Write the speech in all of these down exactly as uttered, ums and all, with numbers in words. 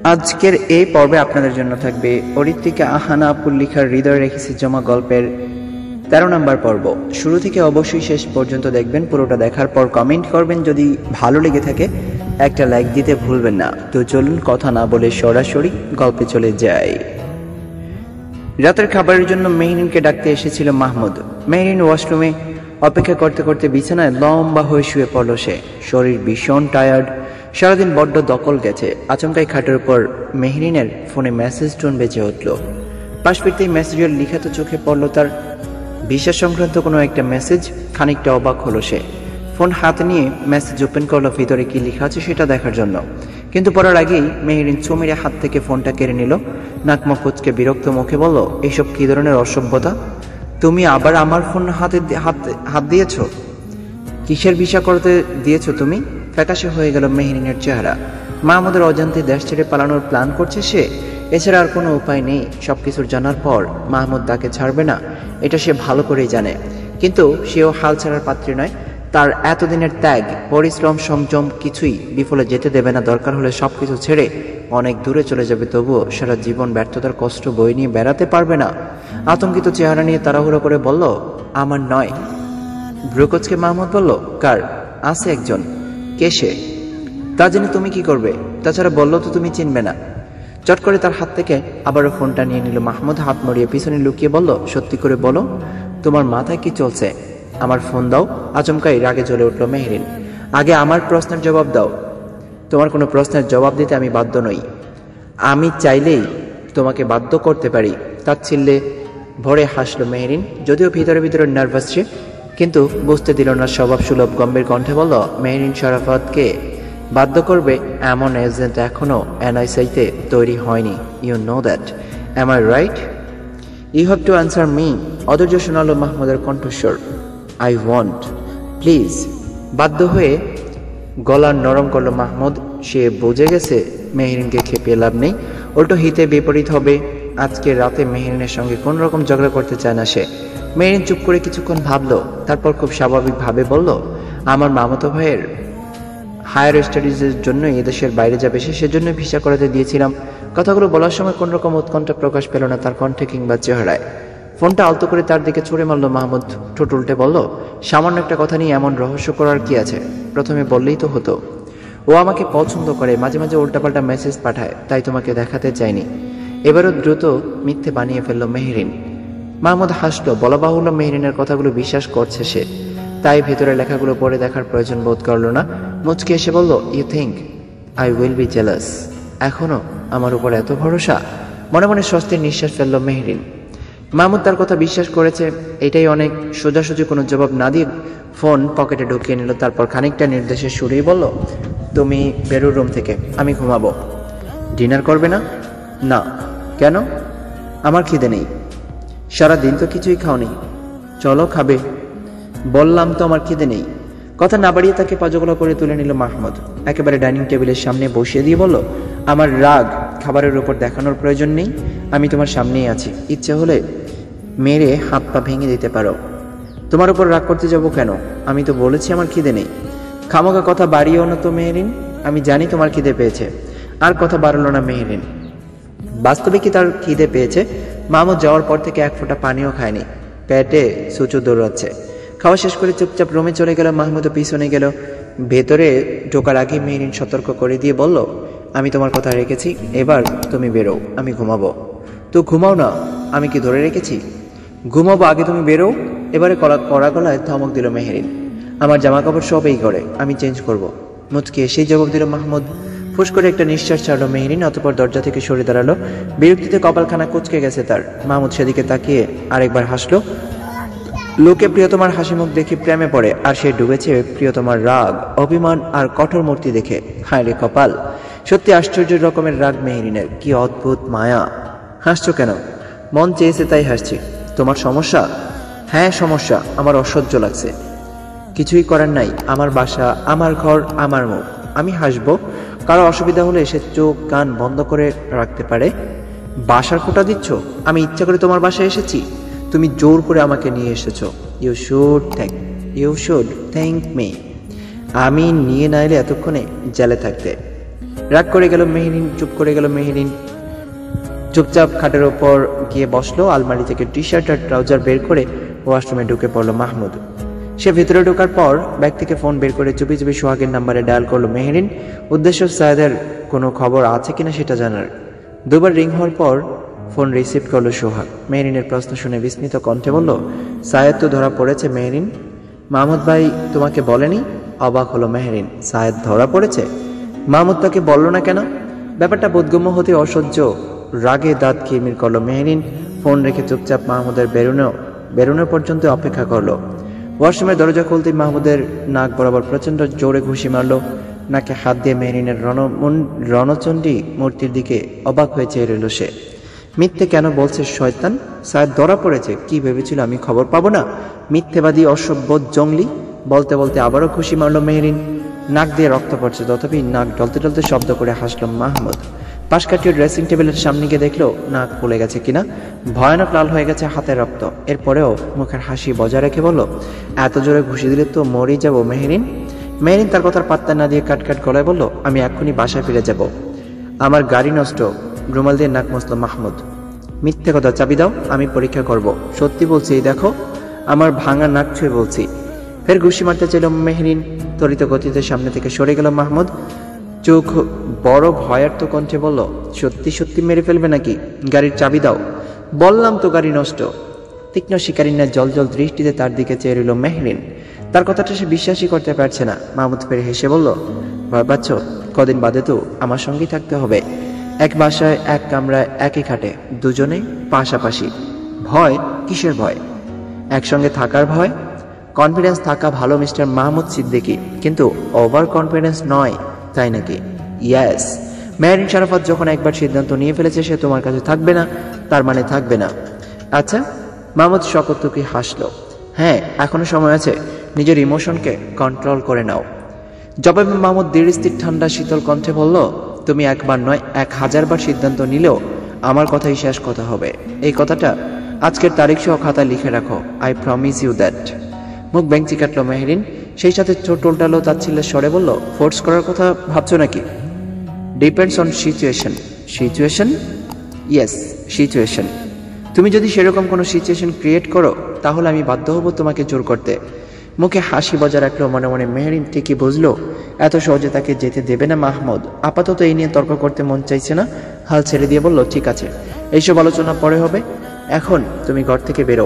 আজকের এই পর্বে আপনাদের জন্য থাকবে অরিত্রিকা আহানা আপুর লেখার হৃদয় রেখেছি জমা গল্পের তেরো নম্বর পর্ব। শুরু থেকে অবশ্যই শেষ পর্যন্ত দেখবেন। পুরোটা দেখার পর কমেন্ট করবেন, যদি ভালো লেগে থাকে একটা লাইক দিতে ভুলবেন না। তো চলুন কথা না বলে সরাসরি গল্পে চলে যাই। রাতের খাবারের জন্য মেহরিনকে ডাকতে এসেছিল মাহমুদ। মেহরিন ওয়াশরুমে অপেক্ষা করতে করতে বিছানায় লম্বা হয়ে শুয়ে পড়ল সে। শরীর ভীষণ টায়ার্ড, সারাদিন বড্ড দখল গেছে। আচমকাই খাটের উপর মেহরিনের ফোনে মেসেজ টোন বেজে উঠল। পাশ ফিরতেই মেসেজের লিখিত চোখে পড়ল তার ভিসা সংক্রান্ত কোনো একটা মেসেজ। খানিকটা অবাক হলো সে। ফোন হাতে নিয়ে মেসেজ ওপেন করলো, ভিতরে কি লেখা আছে সেটা দেখার জন্য। কিন্তু পড়ার আগেই মেহরিন চুমিরে হাত থেকে ফোনটা কেড়ে নিল। নাকমুখ কুঁচকে বিরক্ত মুখে বলল, এইসব কি ধরনের অসভ্যতা? তুমি আবার আমার ফোন হাতে হাত হাত দিয়েছ? কিসের ভিসা করতে দিয়েছো তুমি? ফ্যাকাশে হয়ে গেল মেহরিনের চেহারা। মাহমুদের অজান্তে দেশ ছেড়ে পালানোর প্ল্যান করছে সে। এছাড়া আর কোনো উপায় নেই। সবকিছুর জানার পর মাহমুদ তাকে ছাড়বে না, এটা সে ভালো করেই জানে। কিন্তু সেও হাল ছাড়ার পাত্রী নয়। তার এতদিনের ত্যাগ, পরিশ্রম, সংযম কিছুই বিফলে যেতে দেবে না। দরকার হলে সবকিছু ছেড়ে অনেক দূরে চলে যাবে, তবুও সারা জীবন ব্যর্থতার কষ্ট বই নিয়ে বেড়াতে পারবে না। আতঙ্কিত চেহারা নিয়ে তাড়াহুড়ো করে বলল, আমার নয়। ব্রুকোচকে মাহমুদ বলল, কার? আছে একজন। কে সে? তা জেনে তুমি কি করবে? তাছাড়া বললো তো তুমি চিনবে না। চট করে তার হাত থেকে আবারও ফোনটা নিয়ে নিল মাহমুদ। হাত মরিয়ে পিছনে লুকিয়ে বলল, সত্যি করে বলো, তোমার মাথায় কি চলছে? আমার ফোন দাও। আচমকাই রাগে জ্বলে উঠল মেহরিন। আগে আমার প্রশ্নের জবাব দাও। তোমার কোনো প্রশ্নের জবাব দিতে আমি বাধ্য নই। আমি চাইলেই তোমাকে বাধ্য করতে পারি। তাচ্ছিল্যে ভরে হাসলো মেহরিন, যদিও ভিতরে ভিতরে নার্ভাস সে। কিন্তু বুঝতে দিল না। স্বভাব সুলভ গম্ভীর কণ্ঠে বলল, মেহরিন শরাফতকে বাধ্য করবে এমন এজেন্ট এখনো এনআইসিতে তৈরি হয়নি। You know that, am I right? You have to answer me. অধৈর্য শোনালো মাহমুদের কণ্ঠস্বর। I want, please. বাধ্য হয়ে গলা নরম করলো মাহমুদ। সে বুঝে গেছে মেহরিনকে খেপিয়ে লাভ নেই, উল্টো হিতে বিপরীত হবে। আজকে রাতে মেহরিনের সঙ্গে কোন রকম ঝগড়া করতে চায় না সে। মেহরিন চুপ করে কিছুক্ষণ ভাবলো, তারপর খুব স্বাভাবিকভাবে বলল, আমার মামাতো ভাইয়ের হায়ার স্টাডিজের জন্য এদেশের বাইরে যাবে সে, সেজন্য ভিসা করাতে দিয়েছিলাম। কথাগুলো বলার সময় কোন রকম উৎকণ্ঠা প্রকাশ পেল না তার কণ্ঠে কিংবা চেহারায়। ফোনটা আলতো করে তার দিকে ছুড়ে মারল মাহমুদ। ঠোঁট উল্টে বলল, সামান্য একটা কথা নিয়ে এমন রহস্য করার কি আছে? প্রথমে বললেই তো হতো। ও আমাকে পছন্দ করে, মাঝে মাঝে উল্টাপাল্টা মেসেজ পাঠায়, তাই তোমাকে দেখাতে চাইনি। এবারও দ্রুত মিথ্যে বানিয়ে ফেলল মেহরিন। মাহমুদ হাসলো। বলা বাহুল্য মেহরিনের কথাগুলো বিশ্বাস করছে সে, তাই ভেতরে লেখাগুলো পড়ে দেখার প্রয়োজন বোধ করল না। মুচকে এসে বলল, you think I will be jealous? এখনো আমার উপর এত ভরসা? মনে মনে স্বস্তির নিঃশ্বাস ফেলল মেহরিন। মাহমুদ তার কথা বিশ্বাস করেছে, এটাই অনেক। সোজাসুজি কোনো জবাব না দিয়ে ফোন পকেটে ঢুকিয়ে নিল। তারপর খানিকটা নির্দেশের সুরেই বলল, তুমি বেরো রুম থেকে, আমি ঘুমাবো। ডিনার করবে না? না। কেন? আমার খিদে নেই। সারাদিন তো কিছুই খাওনি। চলো, খাবে। বললাম তো আমার খিদে নেই। কথা না বাড়িয়ে তাকে পাজগোলা করে তুলে নিল মাহমুদ। একেবারে ডাইনিং টেবিলের সামনে বসিয়ে দিয়ে বলল, আমার রাগ খাবারের উপর দেখানোর প্রয়োজন নেই। আমি তোমার সামনেই আছি, ইচ্ছে হলে মেরে হাত পা ভেঙে দিতে পারো। তোমার উপর রাগ করতে যাব কেন? আমি তো বলেছি আমার খিদে নেই। খামোকা কথা বাড়িয়েও না তো মেহরিন, আমি জানি তোমার খিদে পেয়েছে। আর কথা বাড়ালো না মেহরিন। বাস্তবে কি তার খিদে পেয়েছে? মাহমুদ যাওয়ার পর থেকে এক ফোঁটা পানিও খায়নি, পেটে সুচু দৌড়াচ্ছে। খাওয়া শেষ করে চুপচাপ রুমে চলে গেল। মাহমুদও পিছনে গেল। ভেতরে ঢোকার আগে মেহরিন সতর্ক করে দিয়ে বলল, আমি তোমার কথা রেখেছি, এবার তুমি বেরো, আমি ঘুমাবো। তো ঘুমাও না, আমি কি ধরে রেখেছি? ঘুমাবো, আগে তুমি বেরো। এবারে কড়া কড়া গলায় ধমক দিল মেহরিন। আমার জামা কাপড় সব এই ঘরে, আমি চেঞ্জ করব। মুচকে সেই জবাব দিল মাহমুদ। ফুস করে একটা নিঃশ্বাস ছাড়লো মেহরিন, অতঃপর দরজা থেকে সরে দাঁড়ালো। বিরক্তিতে কপালখানা কুঁচকে গেছে তার। মাহমুদ সেদিকে তাকিয়ে আরেকবার হাসলো। লোকে প্রিয়তমার হাসি মুখ দেখে প্রেমে পড়ে, আর সে ডুবেছে প্রিয়তমার রাগ, অভিমান আর কঠোর মূর্তি দেখে। হায় রে কপাল! সত্যি আশ্চর্য রকমের রাগ মেহরিনের, কি অদ্ভুত মায়া! হাসছো কেন? মন চেয়েছে তাই হাসছি। তোমার সমস্যা? হ্যাঁ সমস্যা, আমার অসহ্য লাগছে। কিছুই করার নাই, আমার বাসা, আমার ঘর, আমার মুখ। আমি হাসবো? কারো অসুবিধা হলে সে চোখ কান বন্ধ করে রাখতে পারে। বাসার খোঁটা দিচ্ছ? আমি ইচ্ছা করে তোমার বাসায় এসেছি? তুমি জোর করে আমাকে নিয়ে এসেছো। You should thank you should thank me. আমি নিয়ে না এলে এতক্ষণে জেলে থাকতে। রাগ করে গেল মেহেরিন, চুপ করে গেল মেহেরিন। চুপচাপ খাটের ওপর গিয়ে বসলো। আলমারি থেকে টি শার্ট আর ট্রাউজার বের করে ওয়াশরুমে ঢুকে পড়লো মাহমুদ। সে ভিতরে ঢোকার পর ব্যাগ থেকে ফোন বের করে চুপি চুপি সোহাগের নাম্বারে ডায়াল করলো মেহেরিন। উদ্দেশ্য সায়েদের কোনো খবর আছে কিনা সেটা জানার। দুবার রিং হওয়ার পর ফোন রিসিভ করলো সোহাগ। মেহেরিনের প্রশ্ন শুনে বিস্মিত কণ্ঠে বলল, সায়েদ তো ধরা পড়েছে মেহেরিন। মাহমুদ ভাই তোমাকে বলেনি? অবাক হলো মেহেরিন। সায়েদ ধরা পড়েছে? মাহমুদ তাকে বলল না কেন? ব্যাপারটা বোধগম্য হতে অসহ্য রাগে দাঁত কিরমির করলো মেহেরিন। ফোন রেখে চুপচাপ মাহমুদের বেরোনো বেরোনো পর্যন্ত অপেক্ষা করলো। ওয়াশরুমের দরজা খুলতেই মাহমুদের নাক বরাবর প্রচন্ড জোরে ঘুষি মারল। নাকে হাত দিয়ে মেহেরিনের রণ রণচণ্ডী মূর্তির দিকে অবাক হয়ে চেয়ে রইল সে। মিথ্যে কেন বলছে শয়তান? সায়েদ ধরা পড়েছে? কি ভেবেছিল আমি খবর পাবো না? মিথ্যেবাদী, অসভ্য, জঙ্গলি। বলতে বলতে আবারও খুশি মারল মেহেরিন। নাক দিয়ে রক্ত পড়ছে, তথাপি নাক ডলতে ডলতে শব্দ করে হাসল মাহমুদ। পাশ কাটিয়ে ড্রেসিং টেবিলের সামনে গিয়ে দেখলো নাক ফুলে গেছে কিনা। ভয়ানক লাল হয়ে গেছে হাতের রক্ত। এরপরেও মুখের হাসি বজায় রেখে বলল, এত জোরে ঘুষি দিলে তো মরেই যাবো মেহেরিন। মেহেরিন তার কথার পাত্তা না দিয়ে কাটকাট গলায় বলল, আমি এক্ষুনি বাসায় ফিরে যাব। আমার গাড়ি নষ্ট। রুমাল দিয়ে নাক মুছল মাহমুদ। মিথ্যে কথা, চাবি দাও, আমি পরীক্ষা করব। সত্যি বলছি, এই দেখো আমার ভাঙা নাক ছুঁয়ে বলছি। ফের ঘুষি মারতে চাইল মেহেরিন। ত্বরিত গতিতে সামনে থেকে সরে গেল মাহমুদ। চোখ বড় ভয়ার্থ কণ্ঠে বলল, সত্যি সত্যি মেরে ফেলবে নাকি? গাড়ির চাবি দাও। বললাম তো গাড়ি নষ্ট। তীক্ষ্ণ শিকারী না জল জল দৃষ্টিতে তার দিকে চেয়ে রইল মেহেরিন। তার কথাটা সে বিশ্বাসই করতে পারছে না। মাহমুদ ফের হেসে বলল, ভয় পাচ্ছ? কদিন বাদে তো আমার সঙ্গেই থাকতে হবে। এক বাসায়, এক কামরায়, একই খাটে, দুজনে পাশাপাশি। ভয়? কিসের ভয়? একসঙ্গে থাকার ভয়। কনফিডেন্স থাকা ভালো মিস্টার মাহমুদ সিদ্দিকী, কিন্তু ওভার কনফিডেন্স নয়, তাই নাকি? ইয়েস। মেহেরিন শারাফত যখন একবার সিদ্ধান্ত নিয়ে ফেলেছে সে তোমার কাছে থাকবে না, তার মানে থাকবে না। আচ্ছা। মাহমুদ শকটুকি হাসল। হ্যাঁ, এখনো সময় আছে, নিজের ইমোশনকে কন্ট্রোল করে নাও। জবাবে মাহমুদ দৃঢ় স্থির ঠান্ডা শীতল কণ্ঠে বলল, তুমি একবার নয় এক হাজার বার সিদ্ধান্ত নিলেও আমার কথাই শেষ কথা হবে। এই কথাটা আজকের তারিখ সহ খাতায় লিখে রাখো। I promise you that. মুখ বেঞ্চি কাটলো মেহেরিন। সেই সাথে ছোট উল্টালো তাচ্ছিল্যের স্বরে বলল, ফোর্স করার কথা ভাবছো নাকি? Depends on situation. Situation? Yes, situation. তুমি যদি সেরকম কোনো সিচুয়েশন ক্রিয়েট করো তাহলে আমি বাধ্য হব তোমাকে জোর করতে। মুখে হাসি বজায় রাখলো মনে মনে মেহেরিন। ঠিকই বুঝলো এত সহজে তাকে যেতে দেবে না মাহমুদ। আপাতত এই নিয়ে তর্ক করতে মন চাইছে না। হাল ছেড়ে দিয়ে বলল, ঠিক আছে, এইসব আলোচনা পরে হবে। এখন তুমি ঘর থেকে বেরো।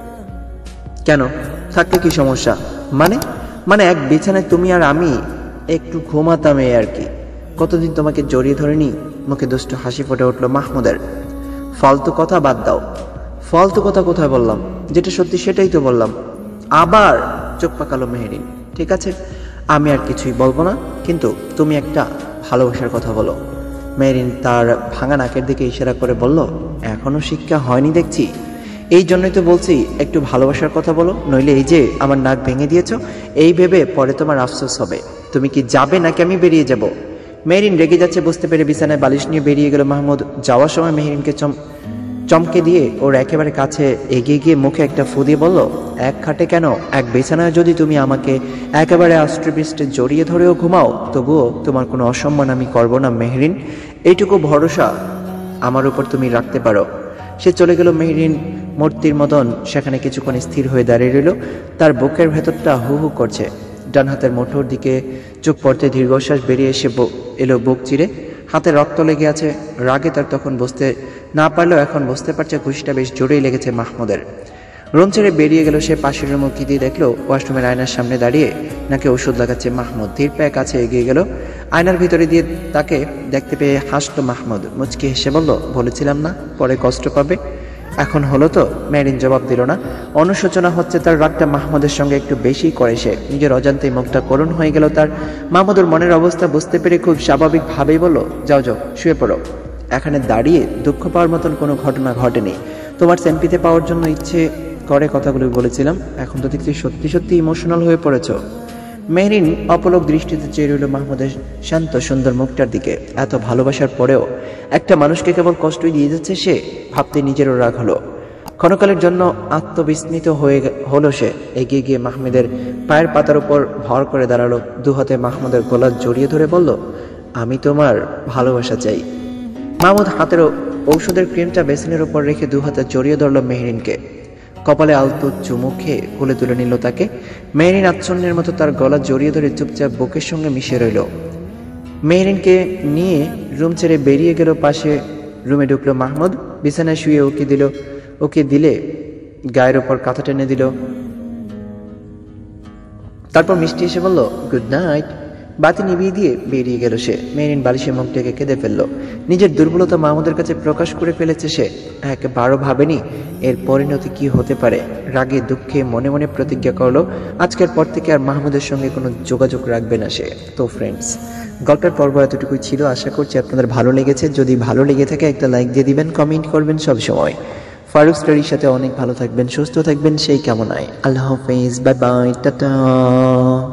কেন? থাকতে কি সমস্যা? মানে মানে এক বিছানায় তুমি আর আমি একটু ঘুমাতাম, এই আর কি। কতদিন তোমাকে জড়িয়ে ধরিনি। মুখে দুষ্টু হাসি ফুটে উঠলো মাহমুদের। ফালতু কথা বাদ দাও। ফালতু কথা কোথায় বললাম? যেটা সত্যি সেটাই তো বললাম। আবার চোখ পাকালো মেহেরিন। ঠিক আছে, আমি আর কিছুই বলবো না, কিন্তু তুমি একটা ভালোবাসার কথা বলো। মেহেরিন তার ভাঙা নাকের দিকে ইশারা করে বলল, এখনো শিক্ষা হয়নি দেখছি। এই জন্যই তো বলছি একটু ভালোবাসার কথা বলো, নইলে এই যে আমার নাক ভেঙে দিয়েছো এই ভেবে পরে তোমার আফসোস হবে। তুমি কি যাবে নাকি আমি বেরিয়ে যাব? মেহেরিন রেগে যাচ্ছে বুঝতে পেরে বিছানায় বালিশ নিয়ে বেরিয়ে গেল মাহমুদ। যাওয়ার সময় মেহেরিনকে চম চমকে দিয়ে ওর একেবারে কাছে এগিয়ে গিয়ে মুখে একটা ফু দিয়ে বলল, এক খাটে কেন, এক বিছানায় যদি তুমি আমাকে একেবারে আষ্ট্রপৃষ্ঠে জড়িয়ে ধরেও ঘুমাও তবুও তোমার কোনো অসম্মান আমি করব না মেহেরিন। এইটুকু ভরসা আমার উপর তুমি রাখতে পারো। সে চলে গেল। মেহেরিন মূর্তির মতন সেখানে কিছুক্ষণ স্থির হয়ে দাঁড়িয়ে রইল। তার বুকের ভেতরটা হু হু করছে। ডান হাতের মুঠোর দিকে চোখ পড়তে দীর্ঘশ্বাস বেরিয়ে এসে এলো বুক চিরে। হাতে রক্ত লেগে আছে। রাগে তার তখন বুঝতে না পারলেও এখন বুঝতে পারছে ঘুষিটা বেশ জোরেই লেগেছে মাহমুদের। রুম ছেড়ে বেরিয়ে গেল সে। পাশের রুমে কি দিয়ে দেখলো ওয়াশরুমের আয়নার সামনে দাঁড়িয়ে নাকি ওষুধ লাগাচ্ছে মাহমুদ। ধীর পায়ে কাছে এগিয়ে গেল। আয়নার ভিতরে দিয়ে তাকে দেখতে পেয়ে হাসলো মাহমুদ। মুচকি হেসে বলল, বলেছিলাম না পরে কষ্ট পাবে। এখন হলো তো? মেহেরিন জবাব দিল না। অনুশোচনা হচ্ছে তার। রাগটা মাহমুদের সঙ্গে একটু বেশি করে সে। নিজের অজান্তেই মুখটা করুণ হয়ে গেল তার। মাহমুদের মনের অবস্থা বুঝতে পেরে খুব স্বাভাবিক ভাবেই বলল, যাও যাও শুয়ে পড়ো। এখানে দাঁড়িয়ে দুঃখ পাওয়ার মতন কোনো ঘটনা ঘটেনি। তোমার সেম্পিতে পাওয়ার জন্য ইচ্ছে করে কথাগুলো বলেছিলাম। এখন তো দেখছি সত্যি সত্যি ইমোশনাল হয়ে পড়েছ। মেহেরিন অপলক দৃষ্টিতে চেয়ে রইল মাহমুদের শান্ত সুন্দর মুখটার দিকে। এত ভালোবাসার পরেও একটা মানুষকে কেবল কষ্টই দিয়ে যাচ্ছে সে। ভাবতে নিজেরও রাগ হলো। ক্ষণকালের জন্য আত্মবিস্মিত হয়ে হলো সে। এগিয়ে গিয়ে মাহমুদের পায়ের পাতার উপর ভর করে দাঁড়ালো। দুহাতে মাহমুদের গলা জড়িয়ে ধরে বলল, আমি তোমার ভালোবাসা চাই। মাহমুদ হাতের ঔষধের ক্রিমটা বেসিনের উপর রেখে দু হাতে জড়িয়ে ধরল মেহরিনকে। কপালে আলতো চুমু খেয়ে কোলে তুলে নিল তাকে। মেহরিন আচ্ছন্নের মতো তার গলা জড়িয়ে ধরে চুপচাপ বুকের সঙ্গে মিশে রইল। মেহরিনকে নিয়ে রুম ছেড়ে বেরিয়ে গেল। পাশে রুমে ঢুকলো মাহমুদ। বিছানায় শুয়ে ওকে দিল ওকে দিলে গায়ের ওপর কাঁথা টেনে দিল। তারপর মিষ্টি এসে বলল গুড নাইট। বাতি নিভিয়ে দিয়ে বেরিয়ে গেল সে। মেহরিন বালিশে মুখ ঢেকে কেঁদে ফেলল। নিজের দুর্বলতা মাহমুদের কাছে প্রকাশ করে ফেলেছে সে। একবারও ভাবেনি এর পরিণতি কি হতে পারে। রাগে দুঃখে মনে মনে প্রতিজ্ঞা করলো আজকের পর থেকে আর মাহমুদের সঙ্গে কোনো যোগাযোগ রাখবে না সে। তো ফ্রেন্ডস, গল্পের পর্ব এতটুকুই ছিল। আশা করছি আপনাদের ভালো লেগেছে। যদি ভালো লেগে থাকে একটা লাইক দিয়ে দিবেন, কমেন্ট করবেন সব সময়। ফারুক স্টাডির সাথে অনেক ভালো থাকবেন, সুস্থ থাকবেন সেই কামনায়। আল্লাহ হাফেজ, বাই বাই, টাটা।